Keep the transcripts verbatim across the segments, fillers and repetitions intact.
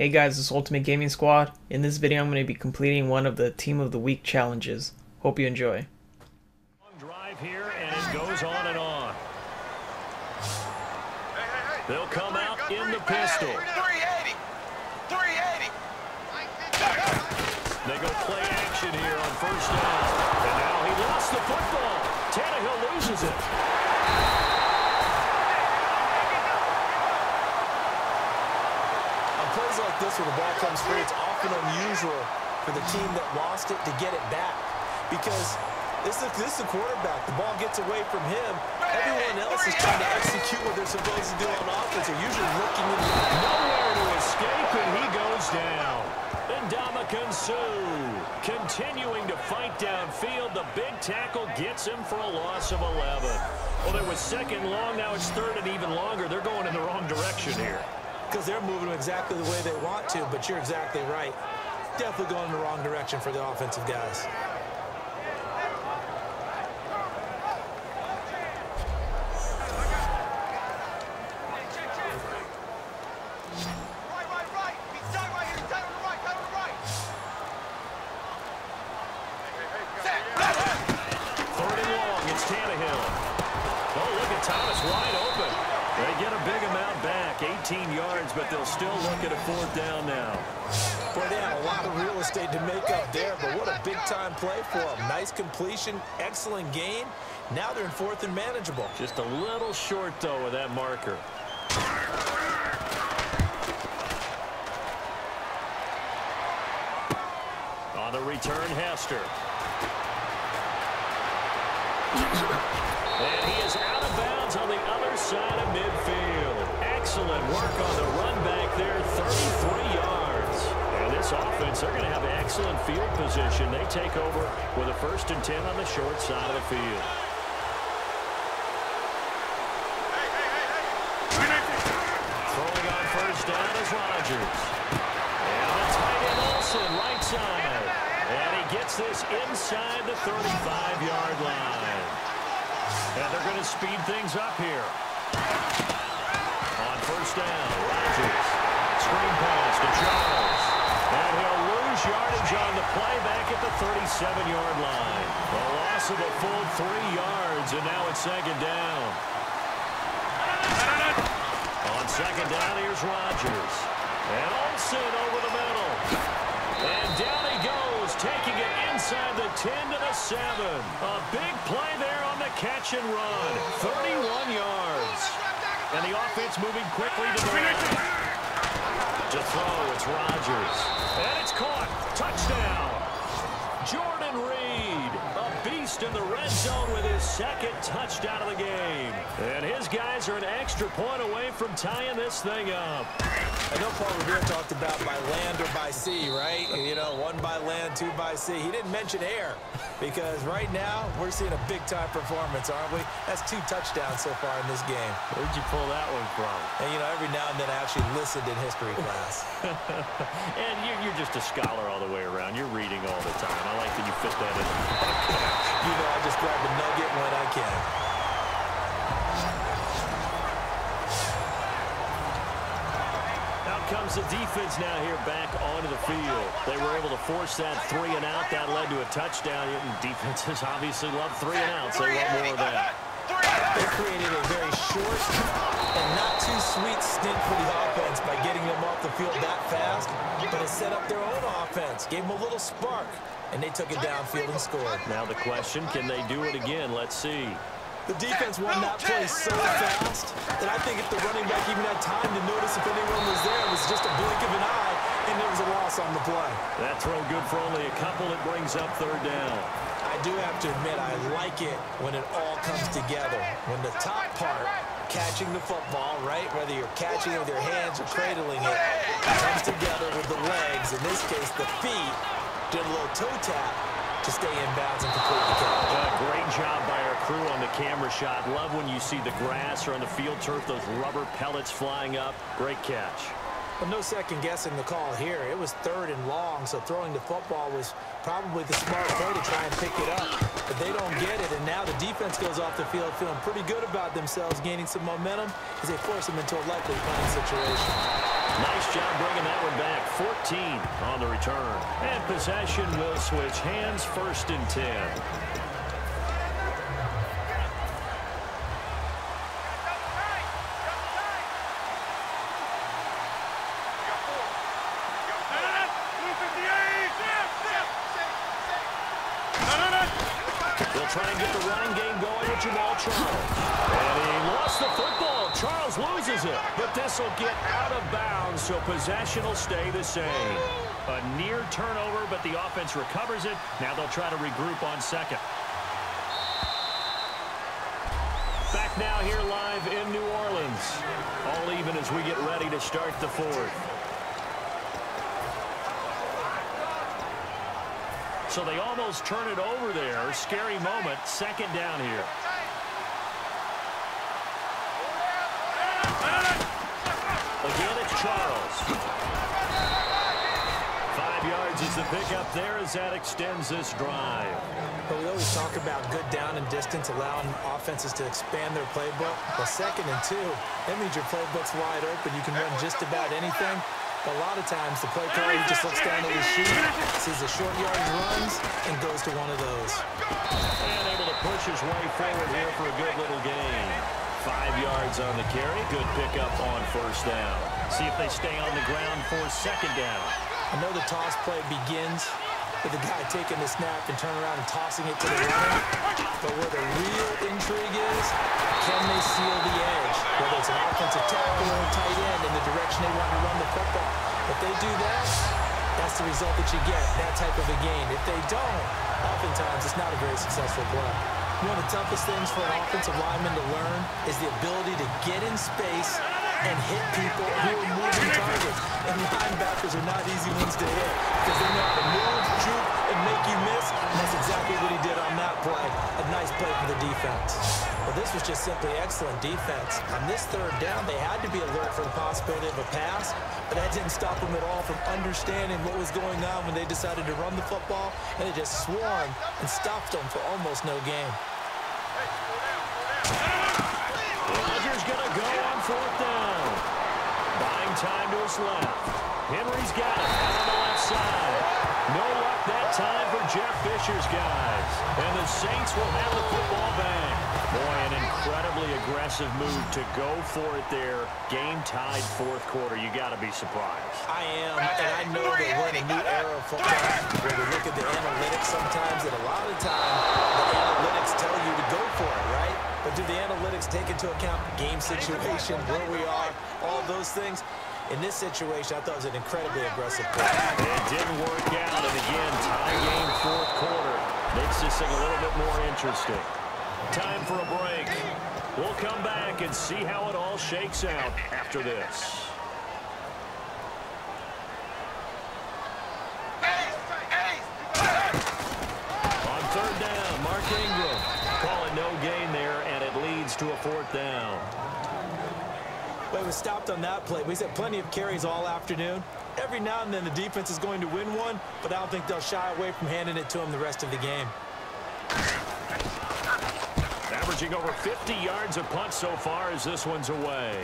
Hey guys, this is Ultimate Gaming Squad. In this video I'm going to be completing one of the Team of the Week challenges. Hope you enjoy. Long drive here and it goes on and on. They'll come out in the pistol. three eighty. three eighty. They go play action here on first down. And now he lost the football. Tannehill loses it. Plays like this where the ball comes free, it's often unusual for the team that lost it to get it back. Because this is, this is the quarterback. The ball gets away from him. Everyone else is trying to execute what they're supposed to do on offense. They're usually looking in the nowhere to escape, and he goes down. Ndamukong Suh continuing to fight downfield. The big tackle gets him for a loss of eleven. Well, it was second long. Now it's third and even longer. They're going in the wrong direction here. Because they're moving them exactly the way they want to, but you're exactly right. Definitely going in the wrong direction for the offensive guys. Third and long, it's Tannehill. Oh, look at Thomas wide open. They get a big amount back, eighteen yards, but they'll still look at a fourth down now. Boy, they had a lot of real estate to make up there, but what a big-time play for them. Nice completion, excellent gain. Now they're in fourth and manageable. Just a little short, though, with that marker. On the return, Hester. And he is out of bounds on the other side of midfield. Excellent work on the run back there, thirty-three yards. And this offense, they're going to have excellent field position. They take over with a first and ten on the short side of the field. Throwing on first down is Rodgers. And the tight end Olsen, right side. And he gets this inside the thirty-five yard line. And they're going to speed things up here. On first down, Rodgers. Screen pass to Charles. And he'll lose yardage on the play back at the thirty-seven yard line. A loss of a full three yards, and now it's second down. On second down, here's Rodgers. And Olsen over the middle. And down he goes, taking it inside the ten to the seven. A big play there on the catch and run. thirty-one yards. And the offense moving quickly to the line. To throw, it's Rodgers. And it's caught. Touchdown. Jordan Reed, a beast in the red zone with his second touchdown of the game. And his guys are an extra point away from tying this thing up. I know Paul Revere talked about by land or by sea, right? You know, one by land, two by sea. He didn't mention air because right now we're seeing a big-time performance, aren't we? That's two touchdowns so far in this game. Where'd you pull that one from? And, you know, every now and then I actually listened in history class. And you're, you're just a scholar all the way around. You're reading all the time. I like that you fit that in. You know, I just grab the nugget when I can. Comes the defense now here back onto the field. They were able to force that three and out. That led to a touchdown. And defenses obviously love three and outs. They want more of that. They created a very short and not too sweet stint for the offense by getting them off the field that fast, but it set up their own offense, gave them a little spark, and they took it downfield and scored. Now the question, can they do it again? Let's see. The defense won that play so fast that I think if the running back even had time to notice if anyone was there, it was just a blink of an eye, and there was a loss on the play. That throw good for only a couple. It brings up third down. I do have to admit, I like it when it all comes together. When the top part, catching the football, right, whether you're catching it with your hands or cradling it, comes together with the legs, in this case the feet, did a little toe tap to stay in bounds and complete the catch. Uh, great job by our crew on the camera shot. Love when you see the grass or on the field turf, those rubber pellets flying up. Great catch. Well, no second guessing the call here. It was third and long, so throwing the football was probably the smart play to try and pick it up. But they don't get it, and now the defense goes off the field feeling pretty good about themselves, gaining some momentum as they force them into a likely punting situation. Nice job bringing that one back. fourteen on the return. And possession will switch hands, first and ten. They'll try and get the running game going with Jamal Charles. And he lost the football. Charles loses it. But this will get out of bounds, so possession will stay the same. A near turnover, but the offense recovers it. Now they'll try to regroup on second. Back now here live in New Orleans. All even as we get ready to start the fourth. So they almost turn it over there. Scary moment. Second down here. Again, it's Charles. Five yards is the pickup there as that extends this drive. But we always talk about good down and distance, allowing offenses to expand their playbook. Well, second and two, that means your playbook's wide open. You can run just about anything. But a lot of times, the play caller, he just looks down at his sheet, sees the short yardage runs, and goes to one of those. And able to push his way forward here for a good little gain. Five yards on the carry. Good pickup on first down. See if they stay on the ground for second down. I know the toss play begins with the guy taking the snap and turning around and tossing it to the runner. But where the real intrigue is, can they seal the edge? Whether it's an offensive tackle or a tight end in the direction they want to run the football. If they do that, that's the result that you get, that type of a game. If they don't, oftentimes it's not a very successful play. One of the toughest things for an offensive lineman to learn is the ability to get in space and hit people who are moving targets. And linebackers are not easy ones to hit because they know how to move, juke, and make you miss. And that's exactly what he did on that play. A nice play for the defense. Well, this was just simply excellent defense. On this third down, they had to be alert for the possibility of a pass, but that didn't stop them at all from understanding what was going on when they decided to run the football, and they just swarmed and stopped them for almost no gain. Rodgers going to go on fourth down. Buying time to his left. Henry's got it out on the left side. No luck that time for Jeff Fisher's guys. And the Saints will have the football back. Boy, an incredibly aggressive move to go for it there. Game tied fourth quarter. You got to be surprised. I am, and I know that we're in a new era of football where we look at the analytics sometimes, and a lot of the time the analytics tell you to go for it, right? But do the analytics take into account game situation, where we are, all those things? In this situation, I thought it was an incredibly aggressive play. It didn't work out, and again, tie game fourth quarter. Makes this thing a little bit more interesting. Time for a break. We'll come back and see how it all shakes out after this. On third down, Mark Ingram calling no gain there, and it leads to a fourth down. Well, it was stopped on that play. We've had plenty of carries all afternoon. Every now and then the defense is going to win one, but I don't think they'll shy away from handing it to him the rest of the game. Averaging over fifty yards a punt so far as this one's away.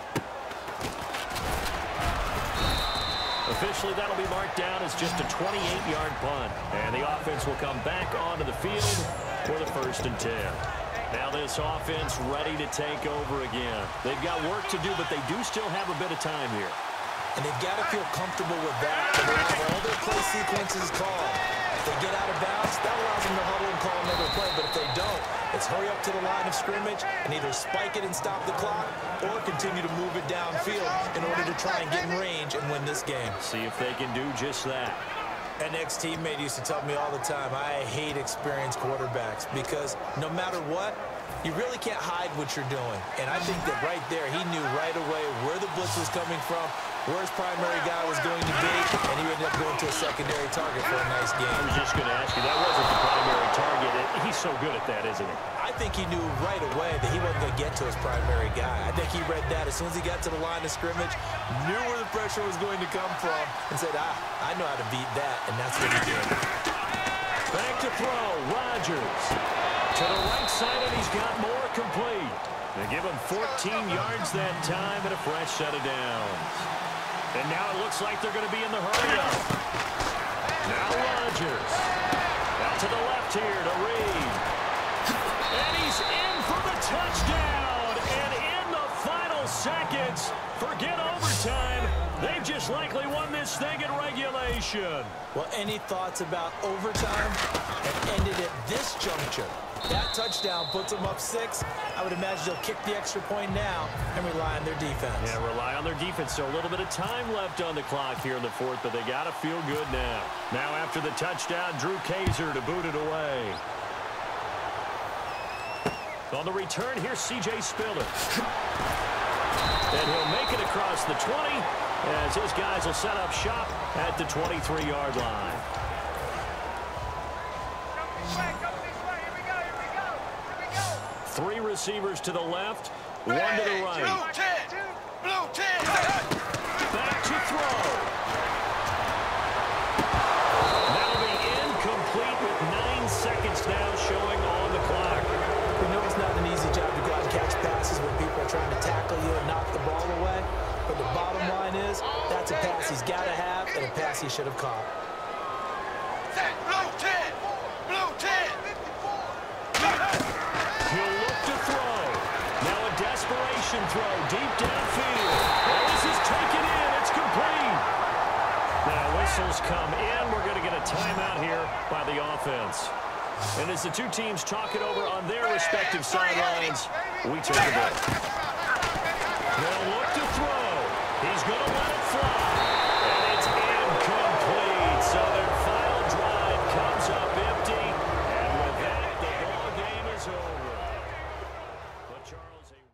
Officially, that'll be marked down as just a twenty-eight yard punt. And the offense will come back onto the field for the first and ten. Now this offense ready to take over again. They've got work to do, but they do still have a bit of time here. And they've got to feel comfortable with that. They have all their play sequences called. If they get out of bounds, that allows them to huddle and call another play. But if they don't, it's hurry up to the line of scrimmage and either spike it and stop the clock or continue to move it downfield in order to try and get in range and win this game. See if they can do just that. An ex-teammate used to tell me all the time, I hate experienced quarterbacks because no matter what, you really can't hide what you're doing. And I think that right there, he knew right away where the blitz was coming from, where his primary guy was going to be, and he ended up going to a secondary target for a nice game. I was just going to ask you, that wasn't the primary target. He's so good at that, isn't he? I think he knew right away that he wasn't going to get to his primary guy. I think he read that as soon as he got to the line of scrimmage, knew where the pressure was going to come from, and said, ah, I know how to beat that, and that's what he did. Back to throw, Rodgers. To the right side, and he's got more complete. They give him fourteen yards that time and a fresh set of downs. And now it looks like they're going to be in the hurry-up. Now Rodgers. Out to the left here to Reed. And he's in for the touchdown. And in the final seconds, forget overtime. They've just likely won this thing in regulation. Well, any thoughts about overtime? It ended at this juncture. That touchdown puts them up six. I would imagine they'll kick the extra point now and rely on their defense. Yeah, rely on their defense. So a little bit of time left on the clock here in the fourth, but they got to feel good now. Now after the touchdown, Drew Kaiser to boot it away. On the return, here's C J Spiller. And he'll make it across the twenty as his guys will set up shop at the twenty-three yard line. Three receivers to the left, one to the right. Blue ten. Blue ten. Back to throw. That'll be incomplete with nine seconds now showing on the clock. We know it's not an easy job to go out and catch passes when people are trying to tackle you and knock the ball away. But the bottom line is, that's a pass he's got to have and a pass he should have caught. Blue ten. Blue ten. He'll look to throw. Now a desperation throw deep downfield. Oh, this is taken in. It's complete. Now whistles come in. We're going to get a timeout here by the offense. And as the two teams talk it over on their respective sidelines, we take a break. They'll look to throw. He's going to let it fly. And it's incomplete. So their final drive comes up empty. And with that, the ball game is over. But Charles, a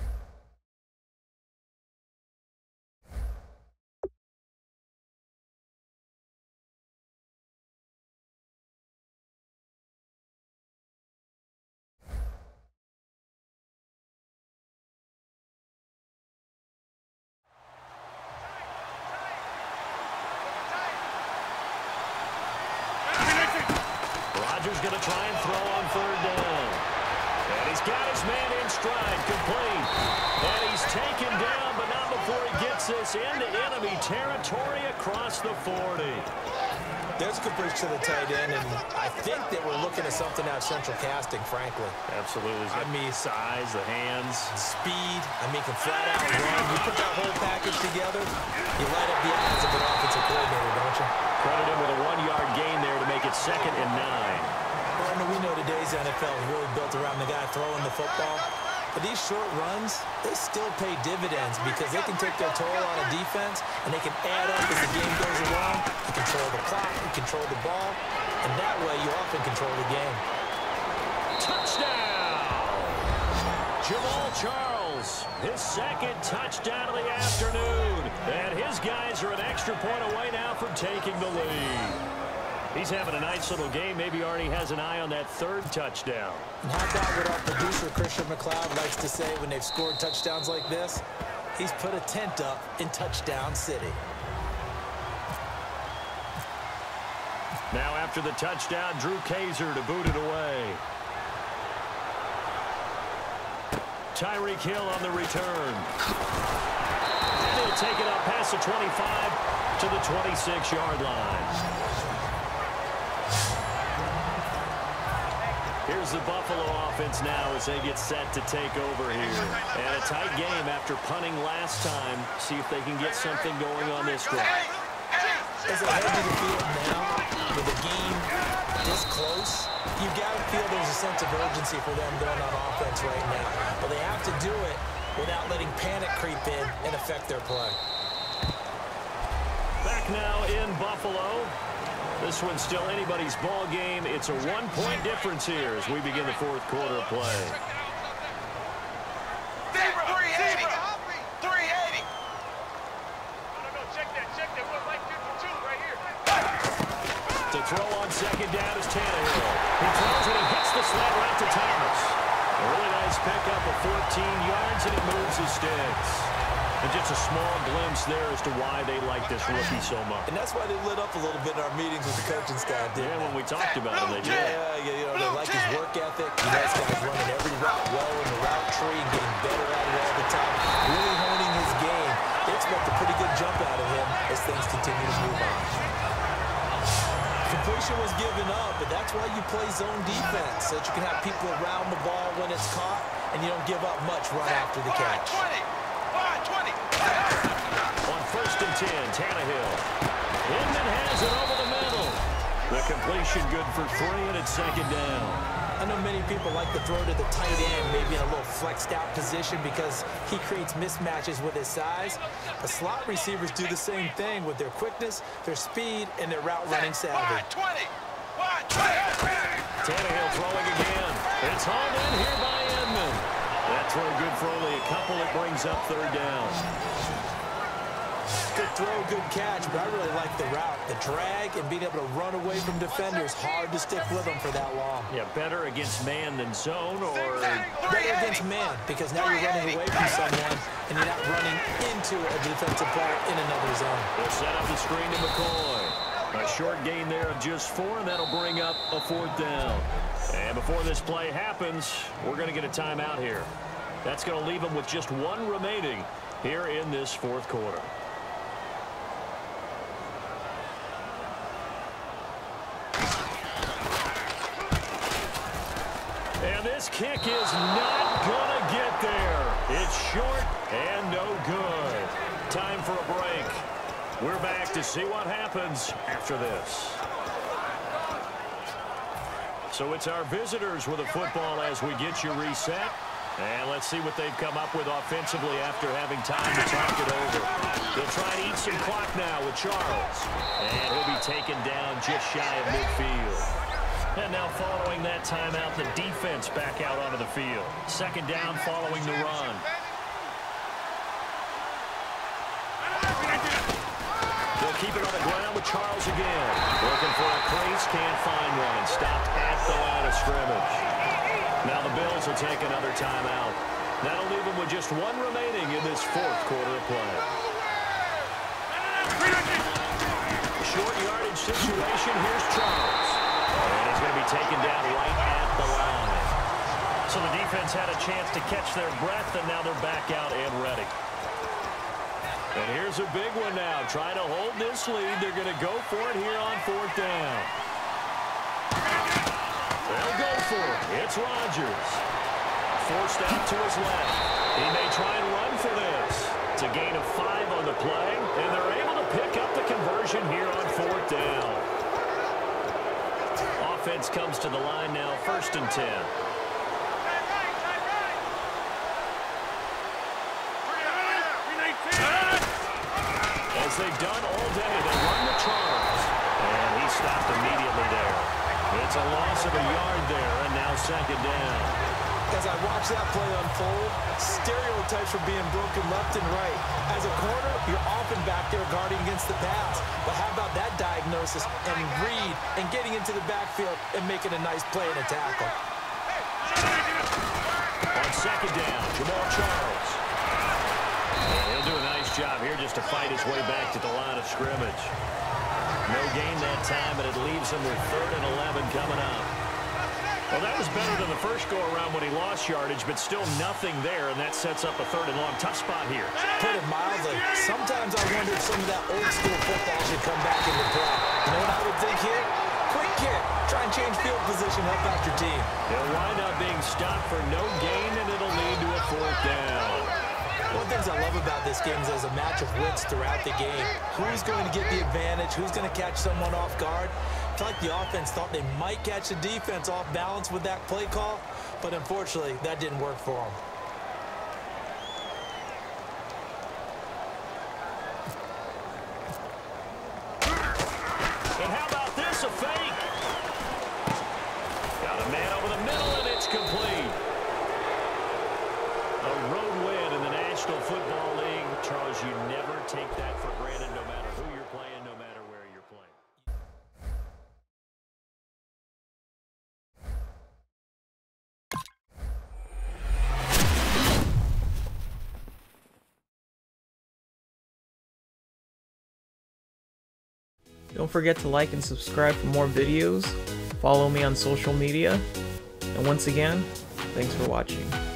Rodgers going to try and throw on third down. And he's got his man in stride, complete. And he's taken down, but not before he gets this into enemy territory across the forty. There's completion to the tight end, and I think that we're looking at something out of central casting, frankly. Absolutely. I mean, size, the hands. speed. I mean, can flat out run. You put that whole package together, you light up the eyes of an offensive coordinator, don't you? Credit him with a one-yard gain there to make it second and nine. Well, we know today's N F L is really built around the guy throwing the football. But these short runs, they still pay dividends because they can take their toll on a defense and they can add up as the game goes along. You control the clock, you control the ball, and that way you often control the game. Touchdown! Jamal Charles, his second touchdown of the afternoon. And his guys are an extra point away now from taking the lead. He's having a nice little game. Maybe already has an eye on that third touchdown. And how about what our producer, Christian McLeod, likes to say when they've scored touchdowns like this? He's put a tent up in Touchdown City. Now after the touchdown, Drew Kaiser to boot it away. Tyreek Hill on the return. And he'll take it up past the twenty-five to the twenty-six yard line. Here's the Buffalo offense now as they get set to take over here. And a tight game after punting last time. See if they can get something going on this drive. As I head to the field now, with the game this close, you've got to feel there's a sense of urgency for them going on offense right now. But they have to do it without letting panic creep in and affect their play. Back now in Buffalo. This one's still anybody's ball game. It's a one-point difference here as we begin the fourth quarter of play. three eighty. three eighty. To throw on second down is Tannehill. He throws and he hits the slant right to Thomas. A really nice pickup of fourteen yards, and it moves his sticks. And just a small glimpse there as to why they like this rookie so much. And that's why they lit up a little bit in our meetings with the coaching staff, didn't Yeah, they? when we talked about him, they did. Yeah, yeah, you know, they like his work ethic. You know, this guy's running every route well in the route tree and getting better at it all the time. Really honing his game. It's expect a pretty good jump out of him as things continue to move on. Completion was given up, but that's why you play zone defense, so that you can have people around the ball when it's caught, and you don't give up much right after the catch. On first and ten, Tannehill. Inman has it over the middle. The completion good for three, and it's second down. I know many people like to throw to the tight end, maybe in a little flexed out position because he creates mismatches with his size. The slot receivers do the same thing with their quickness, their speed, and their route running savvy. Tannehill throwing again. It's hauled in here by Inman. That throw good for only a couple. It brings up third down. Good throw, good catch, but I really like the route. The drag and being able to run away from defenders, hard to stick with them for that long. Yeah, better against man than zone, or better against man, because now you're running away from someone and you're not running into a defensive player in another zone. They'll set up the screen to McCoy. A short gain there of just four, and that'll bring up a fourth down. And before this play happens, we're going to get a timeout here. That's going to leave them with just one remaining here in this fourth quarter. And this kick is not going to get there. It's short and no good. Time for a break. We're back to see what happens after this. So it's our visitors with a football as we get you reset. And let's see what they've come up with offensively after having time to talk it over. They'll try to eat some clock now with Charles. And he'll be taken down just shy of midfield. And now following that timeout, the defense back out onto the field. Second down following the run. They'll keep it on the ground with Charles again. Looking for a crease, can't find one. Stopped at the line of scrimmage. Now the Bills will take another timeout. That'll leave them with just one remaining in this fourth quarter of play. Short yardage situation. Here's Charles. And he's going to be taken down right at the line. So the defense had a chance to catch their breath, and now they're back out and ready. And here's a big one now. Trying to hold this lead. They're going to go for it here on fourth down. They'll go for it. It's Rodgers. Forced out to his left. He may try and run for this. It's a gain of five on the play, and they're able to pick up the conversion here on fourth down. Offense comes to the line now, first and ten. As they've done all day, they run to Charles. And he stopped immediately there. It's a loss of a yard there, and now second down. As I watch that play unfold, stereotypes are being broken left and right. As a corner, you're often back there guarding against the pass. But how about that diagnosis and read and getting into the backfield and making a nice play and a tackle? On second down, Jamal Charles. And he'll do a nice job here just to fight his way back to the line of scrimmage. No gain that time, but it leaves him with third and eleven coming up. Well, that was better than the first go-around when he lost yardage, but still nothing there, and that sets up a third and long. Tough spot here. Put it mildly. Sometimes I wonder if some of that old-school football should come back into play. You know what I would think here? Quick kick. Try and change field position, help out your team. They'll wind up being stopped for no gain, and it'll lead to a fourth down. One of the things I love about this game is there's a match of wits throughout the game. Who's going to get the advantage? Who's going to catch someone off guard? It's like the offense thought they might catch the defense off balance with that play call, but unfortunately, that didn't work for them. And how about this, a fake? Got a man over the middle, and it's complete. A road win in the National Football League. Charles, you never take that for granted, no matter who you're playing, no matter where you're playing. Don't forget to like and subscribe for more videos. Follow me on social media. And once again, thanks for watching.